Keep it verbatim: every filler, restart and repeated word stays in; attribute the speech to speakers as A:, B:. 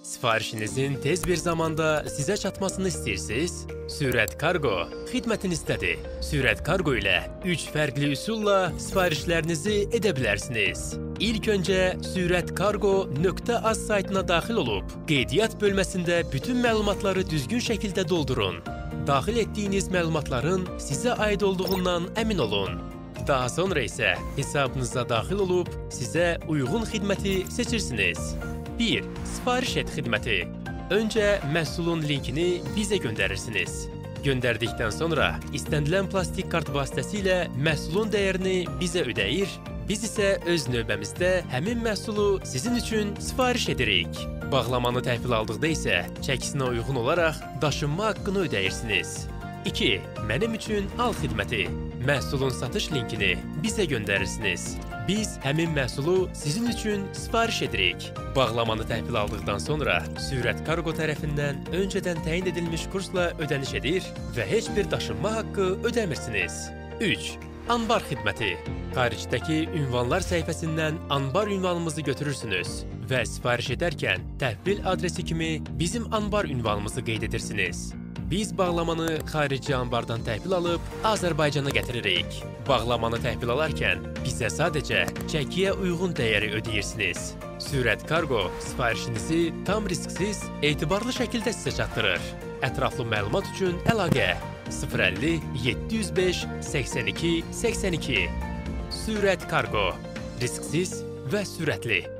A: Sifarişinizin tez bir zamanda sizə çatmasını istəyirsiniz? Sürət Kargo xidmətinizdədir. Sürət Kargo ilə üç fərqli üsulla sifarişlərinizi edə bilərsiniz. İlk öncə sürət kargo nöqtə az saytına daxil olub, qeydiyyat bölməsində bütün məlumatları düzgün şəkildə doldurun. Daxil etdiyiniz məlumatların sizə aid olduğundan əmin olun. Daha sonra isə hesabınıza daxil olub, sizə uyğun xidməti seçirsiniz. bir. Sifariş et xidməti. Öncə məhsulun linkini bizə göndərirsiniz. Göndərdikdən sonra istənilən plastik kart vasitəsilə məhsulun dəyərini bizə ödəyir, biz isə öz növbəmizdə həmin məhsulu sizin üçün sifariş edirik. Bağlamanı təhvil aldıqda isə çəkisinə uyğun olaraq daşınma haqqını ödəyirsiniz. iki. Mənim üçün al xidməti. Məhsulun satış linkini bizə göndərirsiniz. Biz həmin məhsulu sizin üçün sifariş edirik. Bağlamanı təhvil aldıqdan sonra Sürət Kargo tərəfindən öncədən təyin edilmiş kursla ödəniş edir və heç bir daşınma haqqı ödəmirsiniz. üç. Anbar xidməti. Xaricdəki ünvanlar səhifəsindən anbar ünvanımızı götürürsünüz və sifariş edərkən təhvil adresi kimi bizim anbar ünvanımızı qeyd edirsiniz. Biz bağlamanı xarici anbardan təhvil alıb Azərbaycana gətiririk. Bağlamanı təhvil alarkən bizə sadəcə çəkiyə uyğun dəyəri ödeyirsiniz. Sürət Kargo sifarişinizi tam risksiz, etibarlı şəkildə sizə çatdırır. Ətraflı məlumat üçün əlaqə sıfır əlli yeddi yüz beş səksən iki səksən iki. Sürət Kargo. Risksiz və sürətli.